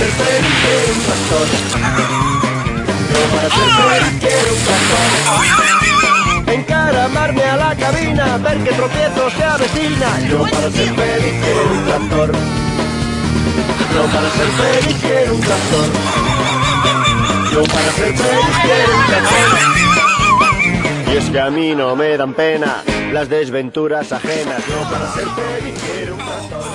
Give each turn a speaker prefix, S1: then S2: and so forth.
S1: ser feliz quiero un tractor. Yo para ser feliz quiero un tractor. Encaramarme a la cabina, ver que tropiezo se avecina. Yo para ser feliz quiero un tractor. Yo para ser feliz quiero un tractor. Yo para ser feliz quiero un tractor. Y es que a mí no me dan pena las desventuras ajenas. Yo para ser feliz quiero un tractor.